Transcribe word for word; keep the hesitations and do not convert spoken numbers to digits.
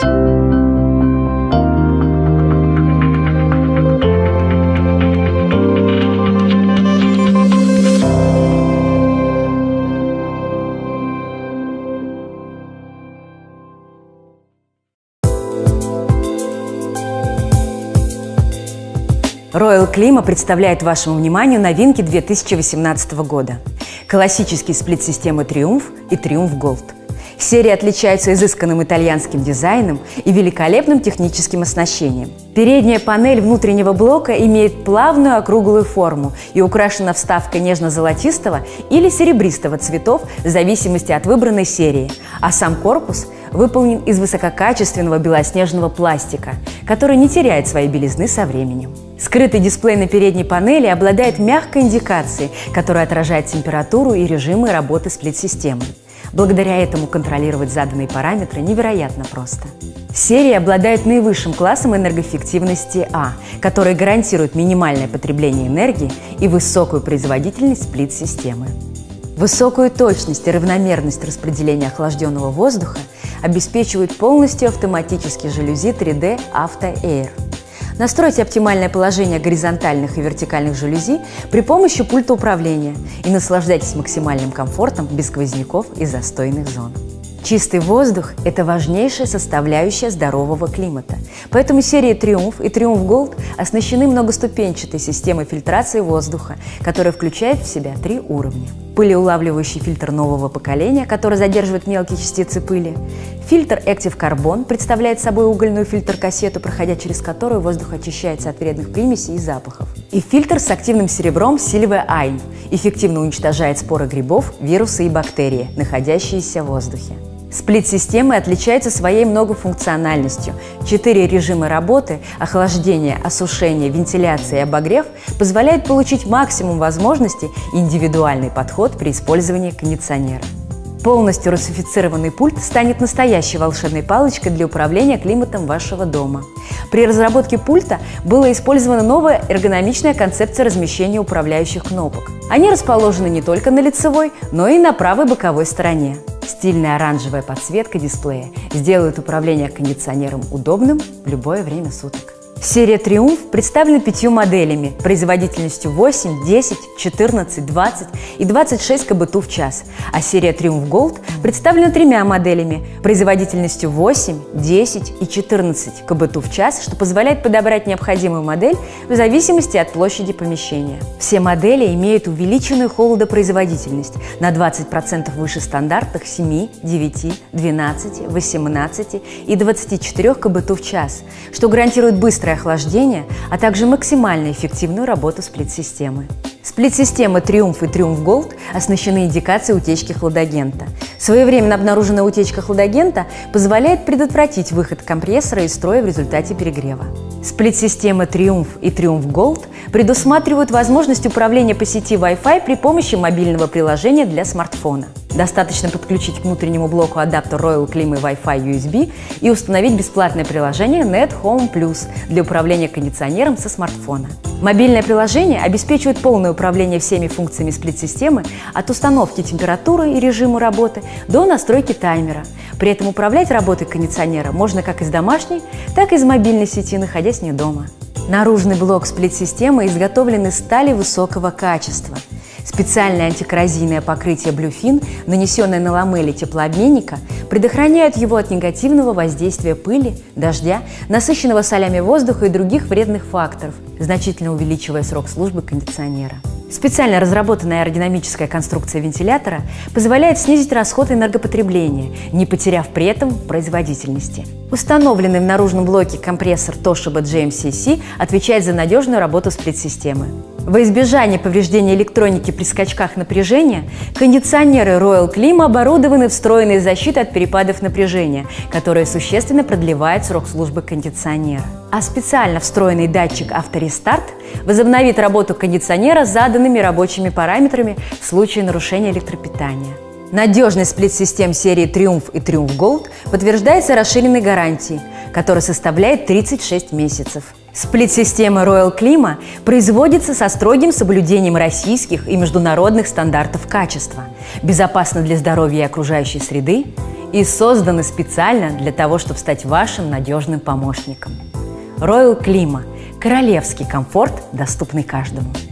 Royal Klima представляет вашему вниманию новинки две тысячи восемнадцатого года. Классические сплит-системы Triumph и Triumph Gold. Серия отличается изысканным итальянским дизайном и великолепным техническим оснащением. Передняя панель внутреннего блока имеет плавную округлую форму и украшена вставкой нежно-золотистого или серебристого цветов в зависимости от выбранной серии, а сам корпус выполнен из высококачественного белоснежного пластика, который не теряет своей белизны со временем. Скрытый дисплей на передней панели обладает мягкой индикацией, которая отражает температуру и режимы работы сплит-системы. Благодаря этому контролировать заданные параметры невероятно просто. Серия обладает наивысшим классом энергоэффективности А, который гарантирует минимальное потребление энергии и высокую производительность сплит-системы. Высокую точность и равномерность распределения охлажденного воздуха обеспечивают полностью автоматические жалюзи три дэ Auto Air. Настройте оптимальное положение горизонтальных и вертикальных жалюзи при помощи пульта управления и наслаждайтесь максимальным комфортом без сквозняков и застойных зон. Чистый воздух – это важнейшая составляющая здорового климата. Поэтому серии Triumph и Triumph Gold оснащены многоступенчатой системой фильтрации воздуха, которая включает в себя три уровня. Пылеулавливающий фильтр нового поколения, который задерживает мелкие частицы пыли. Фильтр Active Carbon представляет собой угольную фильтр-кассету, проходя через которую воздух очищается от вредных примесей и запахов. И фильтр с активным серебром Silver Ayn эффективно уничтожает споры грибов, вирусы и бактерии, находящиеся в воздухе. Сплит-системы отличаются своей многофункциональностью. Четыре режима работы – охлаждение, осушение, вентиляция и обогрев – позволяют получить максимум возможностей и индивидуальный подход при использовании кондиционера. Полностью русифицированный пульт станет настоящей волшебной палочкой для управления климатом вашего дома. При разработке пульта была использована новая эргономичная концепция размещения управляющих кнопок. Они расположены не только на лицевой, но и на правой боковой стороне. Стильная оранжевая подсветка дисплея сделает управление кондиционером удобным в любое время суток. Серия Triumph представлена пятью моделями производительностью восемь, десять, четырнадцать, двадцать и двадцать шесть кбту в час, а серия Triumph Gold представлена тремя моделями производительностью восемь, десять и четырнадцать кбту в час, что позволяет подобрать необходимую модель в зависимости от площади помещения. Все модели имеют увеличенную холодопроизводительность на двадцать процентов выше стандартных семи, девяти, двенадцати, восемнадцати и двадцати четырёх кбту в час, что гарантирует быстрое охлаждение, а также максимально эффективную работу сплит-системы. Сплит-системы Triumph и Triumph Gold оснащены индикацией утечки хладагента. Своевременно обнаруженная утечка хладагента позволяет предотвратить выход компрессора из строя в результате перегрева. Сплит-системы Triumph и Triumph Gold предусматривают возможность управления по сети Wi-Fi при помощи мобильного приложения для смартфона. Достаточно подключить к внутреннему блоку адаптер Royal Klima Wi-Fi ю эс би и установить бесплатное приложение Net Home Plus для управления кондиционером со смартфона. Мобильное приложение обеспечивает полное управление всеми функциями сплит-системы от установки температуры и режима работы до настройки таймера. При этом управлять работой кондиционера можно как из домашней, так и из мобильной сети, находясь не дома. Наружный блок сплит-системы изготовлен из стали высокого качества. Специальное антикоррозийное покрытие Bluefin, нанесенное на ламели теплообменника, предохраняет его от негативного воздействия пыли, дождя, насыщенного солями воздуха и других вредных факторов, значительно увеличивая срок службы кондиционера. Специально разработанная аэродинамическая конструкция вентилятора позволяет снизить расход энергопотребления, не потеряв при этом производительности. Установленный в наружном блоке компрессор Toshiba джей эм си си отвечает за надежную работу сплит-системы. Во избежание повреждения электроники при скачках напряжения, кондиционеры Royal Klima оборудованы встроенной защитой от перепадов напряжения, которая существенно продлевает срок службы кондиционера. А специально встроенный датчик авторестарт возобновит работу кондиционера с заданными рабочими параметрами в случае нарушения электропитания. Надежность сплит-систем серии Triumph и Triumph Gold подтверждается расширенной гарантией, которая составляет тридцать шесть месяцев. Сплит-система Royal Klima производится со строгим соблюдением российских и международных стандартов качества, безопасна для здоровья и окружающей среды и созданы специально для того, чтобы стать вашим надежным помощником. Royal Klima – королевский комфорт, доступный каждому.